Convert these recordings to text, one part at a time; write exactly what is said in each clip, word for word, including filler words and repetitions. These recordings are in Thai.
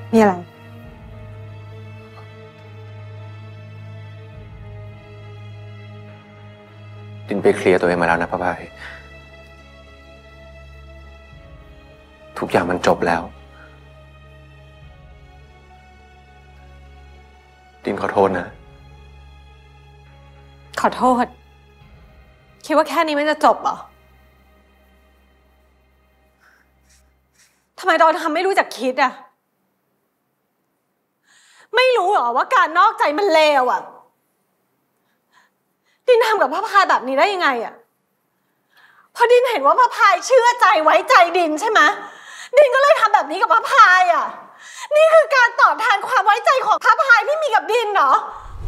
มีอะไรดินไปเคลียร์ตัวเองมาแล้วนะป้าพายทุกอย่างมันจบแล้วดินขอโทษนะขอโทษคิดว่าแค่นี้มันจะจบเหรอทำไมตอนทำไม่รู้จักคิดอะไม่รู้เหรอว่าการนอกใจมันเลวอะดินทำกับพระพายแบบนี้ได้ยังไงอะพอดินเห็นว่าพระพายเชื่อใจไว้ใจดินใช่ไหมดินก็เลยทำแบบนี้กับพระพายอะนี่คือการตอบแทนความไว้ใจของพระพายที่มีกับดินเหรอ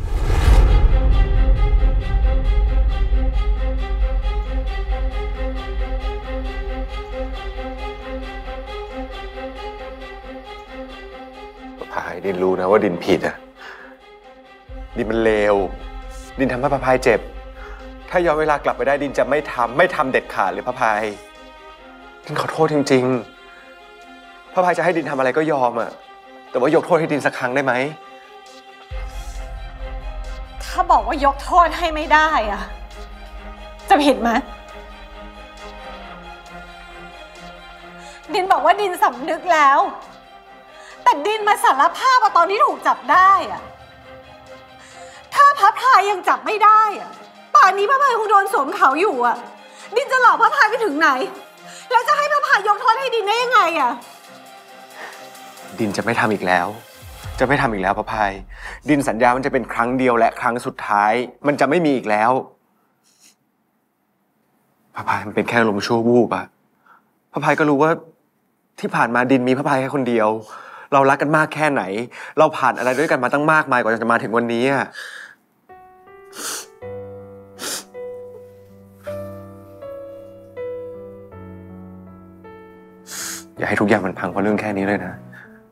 พายดินรู้นะว่าดินผิดอะดินมันเลวดินทำให้พระพายเจ็บถ้าย้อนเวลากลับไปได้ดินจะไม่ทำไม่ทำเด็ดขาดเลยพระพายดินขอโทษจริงๆพระพายจะให้ดินทำอะไรก็ยอมอะแต่ว่ายกโทษให้ดินสักครั้งได้ไหมถ้าบอกว่ายกโทษให้ไม่ได้อะจะผิดไหมดินบอกว่าดินสำนึกแล้วแต่ดินมาสารภาพว่าตอนที่ถูกจับได้อะถ้าพระพายยังจับไม่ได้อะป่านนี้พระพายคงโดนสวมเขาอยู่อะดินจะหลอกพระพายไปถึงไหนแล้วจะให้พระพายยกโทษให้ดินได้ยังไงอะดินจะไม่ทำอีกแล้วจะไม่ทำอีกแล้วพระพายดินสัญญามันจะเป็นครั้งเดียวและครั้งสุดท้ายมันจะไม่มีอีกแล้วพระพายมันเป็นแค่ลมชั่ววูบอะพระพายก็รู้ว่าที่ผ่านมาดินมีพระพายแค่คนเดียวเรารักกันมากแค่ไหนเราผ่านอะไรด้วยกันมาตั้งมากมายกว่าจะมาถึงวันนี้อะอย่าให้ทุกอย่างมันพังเพราะเรื่องแค่นี้เลยนะ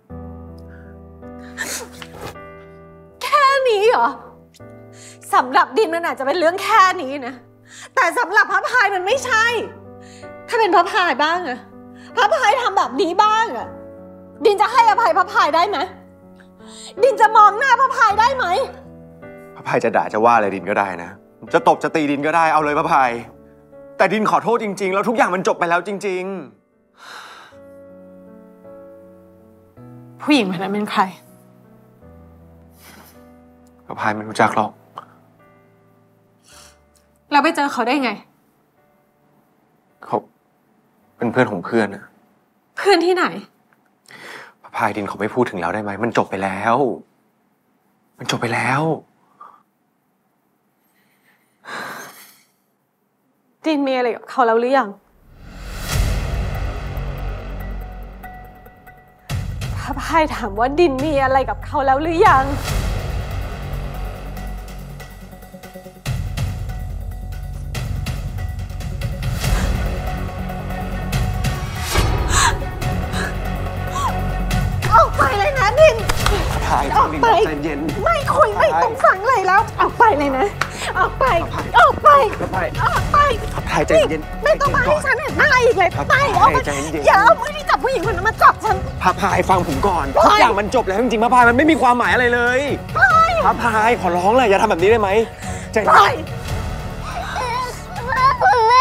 แค่นี้เหรอสำหรับดินมันอาจจะเป็นเรื่องแค่นี้นะแต่สำหรับพระพายมันไม่ใช่ถ้าเป็นพระพายบ้างอะพระพายทำแบบนี้บ้างอะดินจะให้อภัยพระพายได้ไหมดินจะมองหน้าพระพายได้ไหมพระพายจะด่าจะว่าอะไรดินก็ได้นะจะตบจะตีดินก็ได้เอาเลยพระพายแต่ดินขอโทษจริงๆแล้วทุกอย่างมันจบไปแล้วจริงๆผู้หญิงคนนั้นเป็นใครพระพายไม่รู้จักหรอกเราไปเจอเขาได้ไงเขาเป็นเพื่อนของเพื่อนอะเพื่อนที่ไหนพระพายดินเขาไม่พูดถึงแล้วได้ไหมมันจบไปแล้วมันจบไปแล้วดินมีอะไรกับเขาแล้วหรือยังพระพายถามว่าดินมีอะไรกับเขาแล้วหรือยังออกไปเลยนะดินออกไปใจเย็นไม่คุยไม่ต้องฟังเลยแล้วออกไปเลยนะออกไปออกไปออกไปพายใจเย็นไม่ต้องมาให้ฉันเห็นหน้าอีกเลยไปออกไปอย่าเอามือที่จับผู้หญิงคนนั้นมาจับฉันพระพายฟังผมก่อนทุกอย่างมันจบแล้วจริงๆพระพายมันไม่มีความหมายอะไรเลยพระพายขอร้องเลยอย่าทำแบบนี้ได้ไหมใจเย็นแม่คุณแม่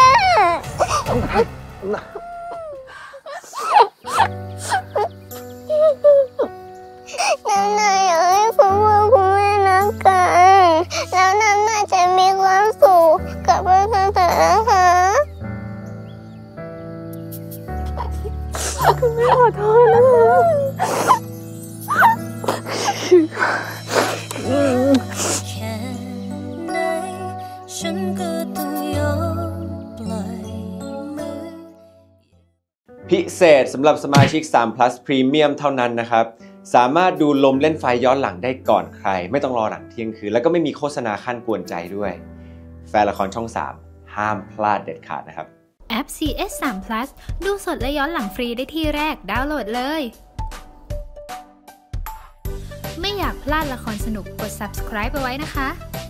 น้ำนาอยากให้คุณพ่อคุณแม่รักกันแล้วน้ำนาจะมีความสุขกับเพื่อนเธอนะคะคุณแม่ขอโทษนะคะแค่ไหนฉันก็ต้องยอมปล่อยมือพิเศษสำหรับสมาชิกสาม plus Premium เท่านั้นนะครับสามารถดูลมเล่นไฟย้อนหลังได้ก่อนใครไม่ต้องรอหลังเที่ยงคืนแล้วก็ไม่มีโฆษณาขั้นกวนใจด้วยแฟนละครช่องสามห้ามพลาดเด็ดขาดนะครับแอป ซี เอส สาม plus ดูสดและย้อนหลังฟรีได้ที่แรกดาวน์โหลดเลยไม่อยากพลาดละครสนุกกด subscribe ไปไว้นะคะ